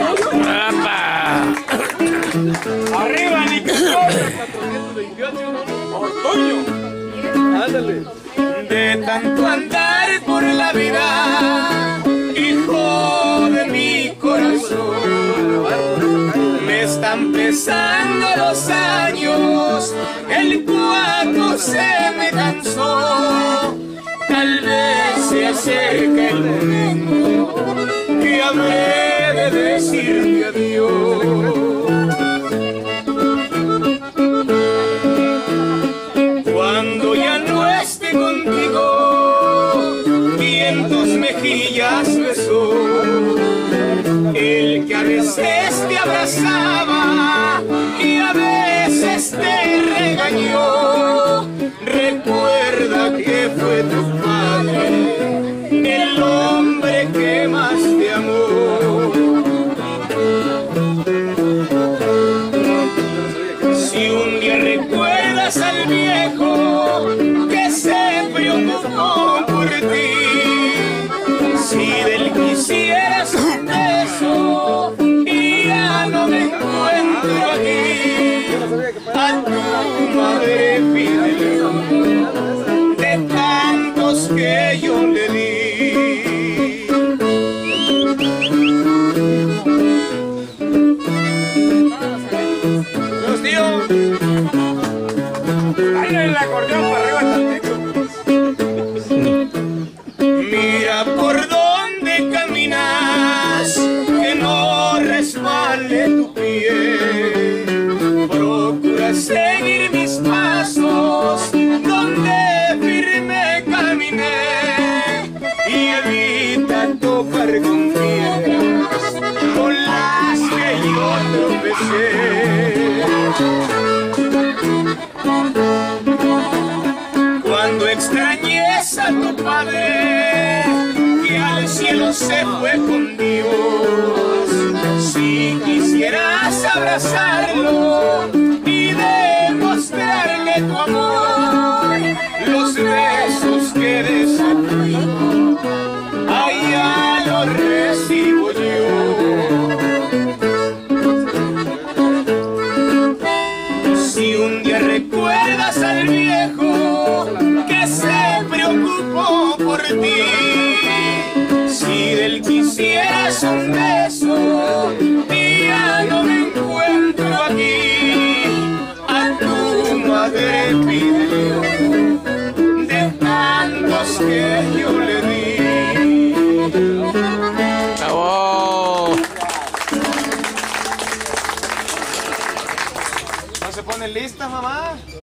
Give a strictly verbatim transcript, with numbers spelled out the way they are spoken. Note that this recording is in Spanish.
Arriba, Nicolás. Orgullo. Ándale. De tanto andar por la vida, hijo de mi corazón, me están pesando los años, el cuatro se me cansó. Tal vez se acerca el momento que habré de decirte adiós. Cuando ya no esté contigo, vientos mejillas besó, el que a veces te abrazaba y a veces te regañó. Recuerda que fue tu padre, el hombre que más te amó. Si un día recuerdas al viejo que se preocupó por ti, si del quisieras un beso y ya no me encuentro aquí, a tu madre pídele de tantos que yo le di. Los tíos, ahí en el acordeón para arriba tantito. Mira por dónde caminas, que no resbale tu pie. Procura seguir mis pasos donde firme caminé y evita tocar con piedras con las que yo tropecé. Cuando extrañes a tu padre, que al cielo se fue con Dios, si quisieras abrazarlo y demostrarle tu amor, los besos que des a tu hijo, allá los recibo yo. Si un día recuerdas al viejo que se preocupó por ti, si del quisieras un beso y ya no me encuentro aquí, a tu madre pídele de tantos que yo le di. ¡Bravo! ¿No se pone lista, mamá?